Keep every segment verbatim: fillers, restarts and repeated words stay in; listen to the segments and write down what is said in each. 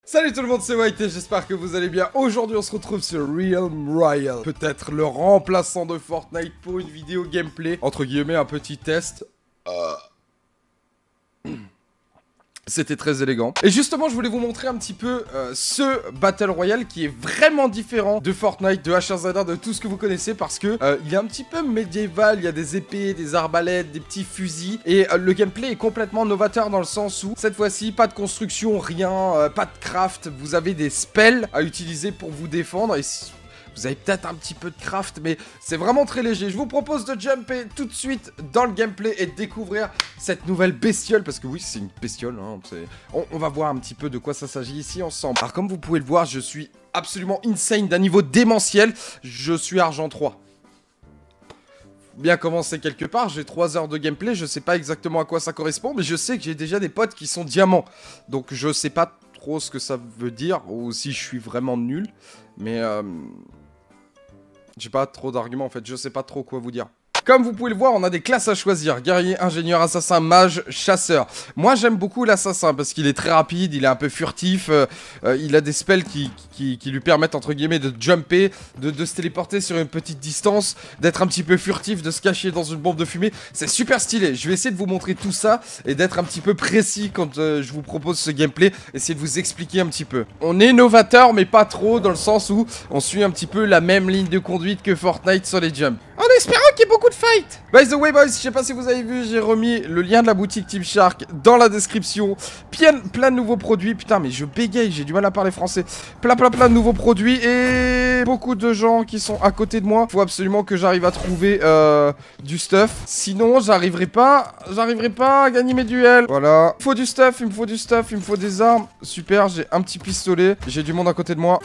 Salut tout le monde, c'est White et j'espère que vous allez bien. Aujourd'hui on se retrouve sur Realm Royale. Peut-être le remplaçant de Fortnite pour une vidéo gameplay. Entre guillemets un petit test. Euh... C'était très élégant. Et justement, je voulais vous montrer un petit peu euh, ce Battle Royale qui est vraiment différent de Fortnite, de H R Z un, de tout ce que vous connaissez parce que euh, il est un petit peu médiéval, il y a des épées, des arbalètes, des petits fusils et euh, le gameplay est complètement novateur dans le sens où cette fois-ci, pas de construction, rien, euh, pas de craft, vous avez des spells à utiliser pour vous défendre et si... Vous avez peut-être un petit peu de craft, mais c'est vraiment très léger. Je vous propose de jumper tout de suite dans le gameplay et de découvrir cette nouvelle bestiole. Parce que oui, c'est une bestiole. Hein, on, on va voir un petit peu de quoi ça s'agit ici ensemble. Alors comme vous pouvez le voir, je suis absolument insane d'un niveau démentiel. Je suis argent trois. Bien commencer quelque part, j'ai trois heures de gameplay. Je sais pas exactement à quoi ça correspond, mais je sais que j'ai déjà des potes qui sont diamants. Donc je sais pas trop ce que ça veut dire, ou si je suis vraiment nul. Mais... Euh... J'ai pas trop d'arguments en fait, je sais pas trop quoi vous dire. Comme vous pouvez le voir, on a des classes à choisir. Guerrier, ingénieur, assassin, mage, chasseur. Moi, j'aime beaucoup l'assassin parce qu'il est très rapide, il est un peu furtif. Euh, euh, il a des spells qui, qui, qui lui permettent, entre guillemets, de jumper, de, de se téléporter sur une petite distance, d'être un petit peu furtif, de se cacher dans une bombe de fumée. C'est super stylé. Je vais essayer de vous montrer tout ça et d'être un petit peu précis quand euh, je vous propose ce gameplay. Essayer de vous expliquer un petit peu. On est novateur, mais pas trop, dans le sens où on suit un petit peu la même ligne de conduite que Fortnite sur les jumps. En espérant qu'il y ait beaucoup de fight. By the way boys, je sais pas si vous avez vu, j'ai remis le lien de la boutique Team Shark dans la description. Plein, plein de nouveaux produits. Putain mais je bégaye, j'ai du mal à parler français. Plein plein plein de nouveaux produits et beaucoup de gens qui sont à côté de moi. Faut absolument que j'arrive à trouver euh, du stuff. Sinon j'arriverai pas, j'arriverai pas à gagner mes duels. Voilà. Il faut du stuff, il me faut du stuff, il me faut des armes. Super, j'ai un petit pistolet. J'ai du monde à côté de moi.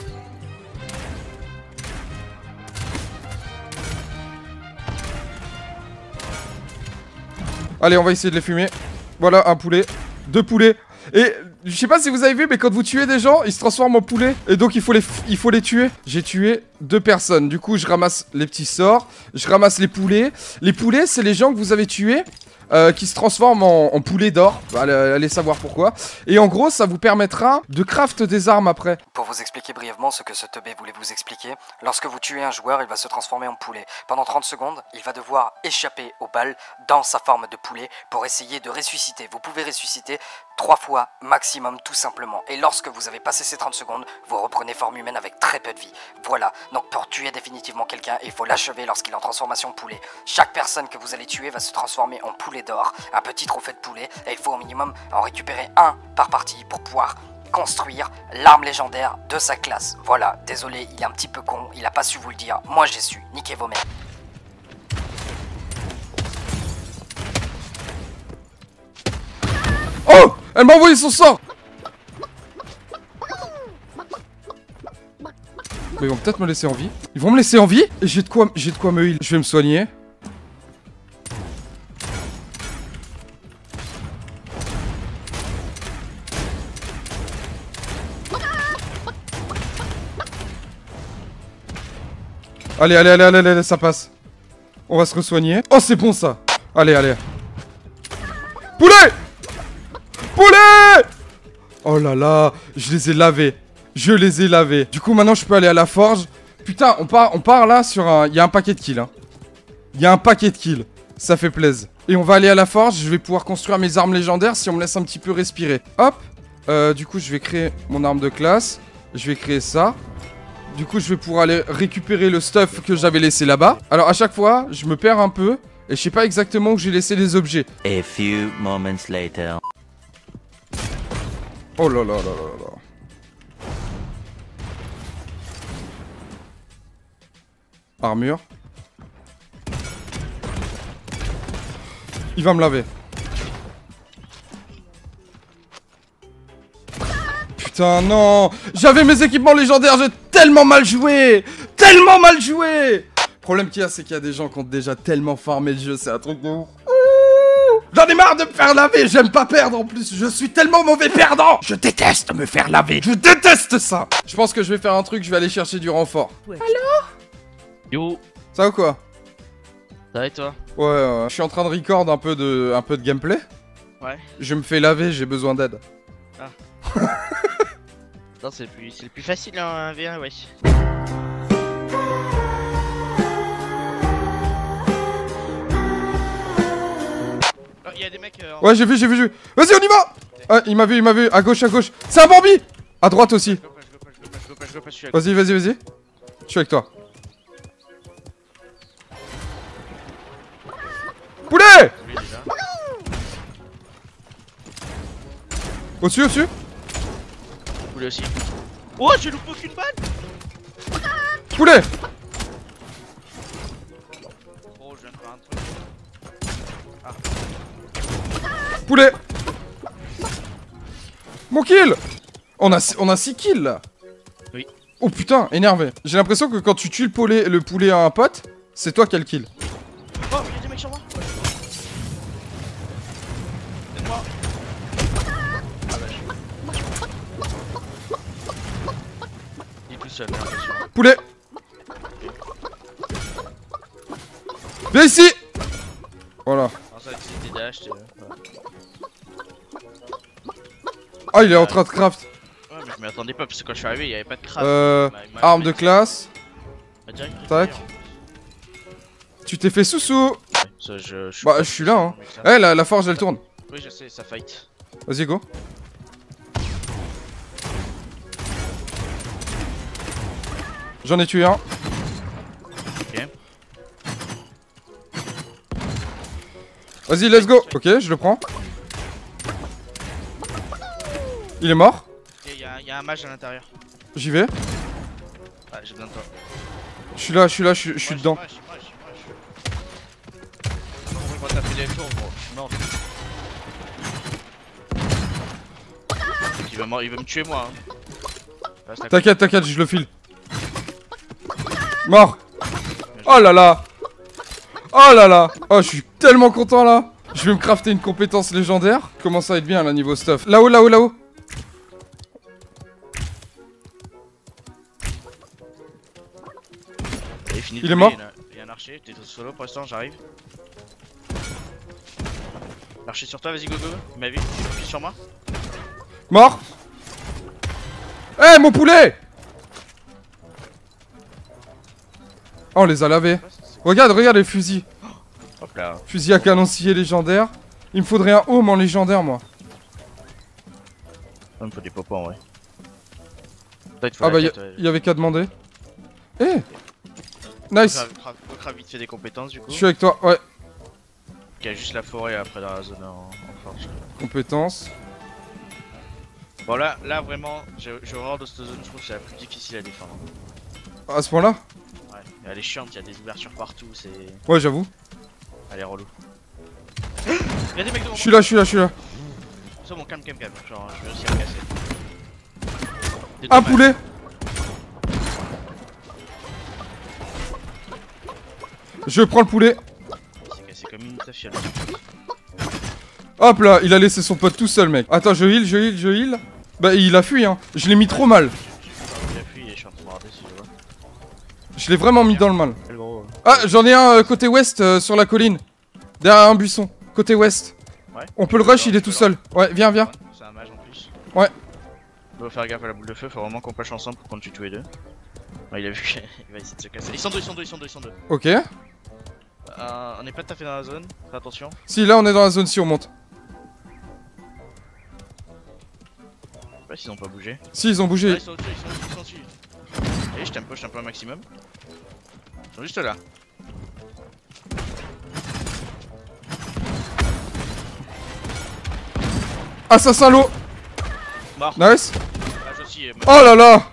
Allez, on va essayer de les fumer. Voilà, un poulet. Deux poulets. Et je sais pas si vous avez vu, mais quand vous tuez des gens, ils se transforment en poulets. Et donc, il faut les, il faut les tuer. J'ai tué deux personnes. Du coup, je ramasse les petits sorts. Je ramasse les poulets. Les poulets, c'est les gens que vous avez tués. Euh, qui se transforment en, en poulet d'or. Allez, allez savoir pourquoi. Et en gros, ça vous permettra de craft des armes après. Pour vous expliquer brièvement ce que ce teubé voulait vous expliquer, lorsque vous tuez un joueur, il va se transformer en poulet. Pendant trente secondes, il va devoir échapper aux balles dans sa forme de poulet pour essayer de ressusciter. Vous pouvez ressusciter trois fois maximum tout simplement. Et lorsque vous avez passé ces trente secondes, vous reprenez forme humaine avec très peu de vie. Voilà, donc pour tuer définitivement quelqu'un, il faut l'achever lorsqu'il est en transformation poulet. Chaque personne que vous allez tuer va se transformer en poulet d'or, un petit trophée de poulet, et il faut au minimum en récupérer un par partie pour pouvoir construire l'arme légendaire de sa classe. Voilà, désolé, il est un petit peu con, il a pas su vous le dire, moi j'ai su, niquez vos mères. Oh, elle m'a envoyé son sort. Mais ils vont peut-être me laisser en vie. Ils vont me laisser en vie. Et j'ai de quoi, j'ai de quoi me heal. Je vais me soigner. Allez, allez, allez, allez, allez, ça passe. On va se re-soigner. Oh, c'est bon ça. Allez, allez. Poulet! Poulet! Oh là là, je les ai lavés. Je les ai lavés. Du coup, maintenant, je peux aller à la forge. Putain, on part, on part là sur un... Il y a un paquet de kills, hein. Il y a un paquet de kills. Ça fait plaisir. Et on va aller à la forge. Je vais pouvoir construire mes armes légendaires si on me laisse un petit peu respirer. Hop. Euh, du coup, je vais créer mon arme de classe. Je vais créer ça. Du coup, je vais pouvoir aller récupérer le stuff que j'avais laissé là-bas. Alors, à chaque fois, je me perds un peu. Et je sais pas exactement où j'ai laissé les objets. A few moments later. Oh là là là là là. Armure. Il va me laver. Putain, non. J'avais mes équipements légendaires, j'ai tellement mal joué. Tellement mal joué. Le problème qu'il y a, c'est qu'il y a des gens qui ont déjà tellement farmé le jeu, c'est un truc de ouf. J'en ai marre de me faire laver, j'aime pas perdre en plus, je suis tellement mauvais perdant. Je déteste me faire laver, je déteste ça. Je pense que je vais faire un truc, je vais aller chercher du renfort. Ouais. Allô? Yo, Ça va ou quoi? ça va et toi? Ouais, ouais, je suis en train de record un peu de, un peu de gameplay. Ouais. Je me fais laver, j'ai besoin d'aide. Ah. Non, c'est le plus, c'est le plus facile en un v un, wesh. Oh, il y a des mecs. Euh, en... Ouais, j'ai vu, j'ai vu, j'ai vu. Vas-y, on y va. Ah, il m'a vu, il m'a vu. À gauche, à gauche. C'est un Bambi. À droite aussi. Vas-y, vas-y, vas-y. Je suis avec toi. Poulet. Au-dessus, au-dessus. Poulet aussi. Oh, j'ai loupé aucune balle. Poulet. Oh, je viens de faire un truc. Ah. Poulet. Mon kill. On a, on a six kills là. Oui. Oh putain, énervé. J'ai l'impression que quand tu tues le poulet, le poulet à un pote, c'est toi qui as le kill. Oh, il y a des mecs sur moi. Aide-moi. Ah bah je... Il est tout seul, j'ai l'impression. Poulet. Viens ici. Voilà. Alors ça, c'était dash, t'es... Ah, il est en train de craft. Ouais, mais je m'y attendais pas, parce que quand je suis arrivé, il y avait pas de craft. Euh... Il m'a- Arme il m'a- de classe. il m'a direct Tac. récupéré, Tu t'es fait sous-sous. en plus. Ouais, ça, je, je Bah, pas je suis là, hein. avec ça. Eh, la, la forge, elle tourne. Oui, je sais, ça fight. Vas-y, go. J'en ai tué un. Ok. Vas-y, let's go. Ok, je le prends. Il est mort. Il y, a- y a un mage à l'intérieur. J'y vais. Ouais, j'ai besoin de toi. Je suis là, je suis là, je suis- je suis Moi, dedans. Moi, je suis moi, je suis moi, je suis. Moi, t'as fait des tours, gros. Je suis mort. Il va, mort- il va me tuer, moi. Hein. Reste à côté. T'inquiète, t'inquiète, je le file. Mort. Oh là là. Oh là là. Oh, je suis tellement content là. Je vais me crafter une compétence légendaire. Commence à être bien là niveau stuff. Là-haut, là-haut, là-haut. Il est, fini de Il est couler, mort. Il y a- il y a un archer, t'es tout solo pour l'instant, j'arrive. L'archer sur toi, vas-y, go go. Il m'a vu, il appuie sur moi. Mort. Eh, mon poulet. Oh, on les a lavés. Regarde, regarde les fusils. Hop là. Fusil à canoncier légendaire. Il me faudrait un home en légendaire, moi. Il me faut des popos en vrai. Toi, il te faut Ah la bah, tête, ouais. il y avait qu'à demander. Eh. Nice. Grave, grave, grave vite fait des compétences du coup. Je suis avec toi, ouais. Il y a juste la forêt après dans la zone en, en forge. Compétence. Bon là, là vraiment, j'ai j'ai horreur de cette zone, je trouve que c'est la plus difficile à défendre. À ce point-là? Ouais, elle est chiante, il y a des ouvertures partout, c'est... Ouais, j'avoue. Elle est relou. Il y a des mecs devant Je suis là, je suis là, je suis là. moi. C'est bon, calme, calme, calme. Genre, je vais aussi à me casser. Des Un dommages. poulet. Je prends le poulet. Il s'est cassé comme une tafiole. Hop là, il a laissé son pote tout seul, mec. Attends, je heal, je heal, je heal. Bah, il a fui, hein. Je l'ai mis trop mal. Il a fui et je suis en train de regarder si je vois. Je l'ai vraiment mis dans le mal. Quel gros. Ah, j'en ai un euh, côté ouest, euh, sur la colline. Derrière un buisson. Côté ouest. Ouais. On peut le rush, il est tout seul. Ouais, viens, viens. Ouais, c'est un mage en plus. Ouais. On doit faire gaffe à la boule de feu, faut vraiment qu'on push ensemble pour qu'on tue tous les deux. Ouais, il a vu qu'il va essayer de se casser. Ils sont deux, ils sont deux, ils sont deux, ils sont deux. Ok. Euh, on est pas tout à fait dans la zone, fais attention. Si, là, on est dans la zone, si on monte. Je sais pas s'ils ont pas bougé. Si, ils ont Ah, bougé. ils sont dessus, ils sont dessus, ils sont dessus. Allez, je tempo, je tempo un maximum. Ils sont juste là. Assassin lot. Mort. Nice. Mage aussi. euh, Oh là là.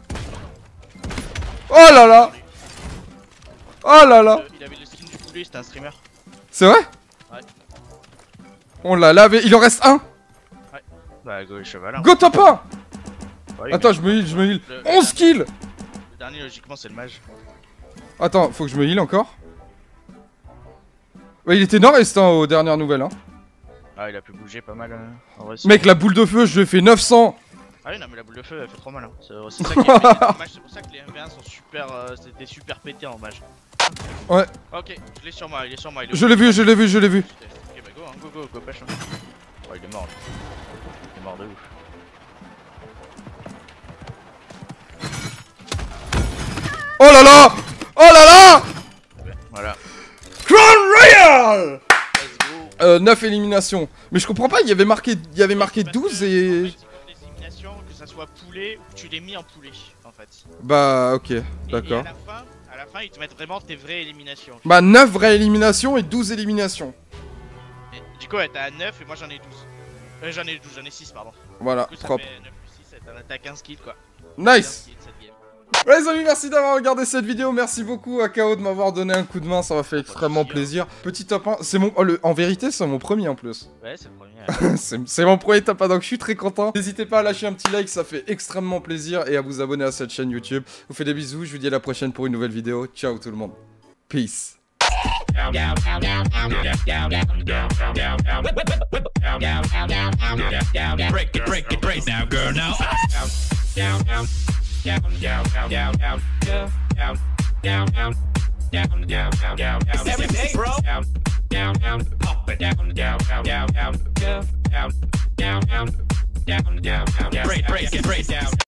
Oh là là. Oh là là. Il avait le skin du poulet, c'était un streamer. C'est vrai? Ouais. On l'a lavé. Il en reste un. Bah, go, le cheval. Hein. Go top un. Ouais, Attends, mais- je me heal, je me heal. Le- onze kills. Le dernier, logiquement, c'est le mage. Attends, faut que je me heal encore. Ouais, il était nord-est hein, aux dernières nouvelles. Hein. Ah, il a pu bouger pas mal. hein. En vrai, c'est- Mec, la boule de feu, je lui ai fait neuf cents. Ah oui, non, mais la boule de feu, elle fait trop mal. Hein. C'est c'est ça qui est pété en mage, c'est pour ça que les un v un sont super. Euh, C'était super pétés en mage. Ouais. Ok, je l'ai sur moi, il est sur moi. Il est Je l'ai vu, je l'ai vu, je l'ai vu. Ok, bah go, hein, go, go, go, pêche. Hein. Oh, il est mort, lui. Il est mort de ouf. Oh là là! Oh là là! Voilà. Crown Royal! Let's go. Euh, neuf éliminations. Mais je comprends pas, il y avait marqué, il y avait marqué Parce douze que, et... En fait, selon les éliminations, que ça soit poulet ou que tu l'aies mis en poulet, en fait. Bah, ok, Et- d'accord. Et à la fin, à la fin, ils te mettent vraiment tes vraies éliminations. Bah, neuf vraies éliminations et douze éliminations. Et du coup, ouais, t'as neuf et moi j'en ai douze. Euh, j'en ai douze, j'en ai six, pardon. Voilà, Du coup, ça propre. fait neuf plus six, t'as- t'as quinze kills quoi. Nice! quinze kills cette game. Ouais les amis, merci d'avoir regardé cette vidéo, merci beaucoup à K O de m'avoir donné un coup de main, ça m'a fait extrêmement plaisir. Petit top un, c'est mon... oh, le... en vérité c'est mon premier en plus. Ouais, c'est le premier. c'est c'est mon premier top un, donc je suis très content. N'hésitez pas à lâcher un petit like, ça fait extrêmement plaisir, et à vous abonner à cette chaîne YouTube. Je vous fais des bisous, je vous dis à la prochaine pour une nouvelle vidéo. Ciao tout le monde. Peace. Break it, break it, break now, girl, now. Down, down, down, down, down, down, down, down, down, down, down, down, down, down, down. Every day, bro. Down, down, down, pop it down, down, down, down, down, down, down, down, down, down, down, down. Break, break it, break down.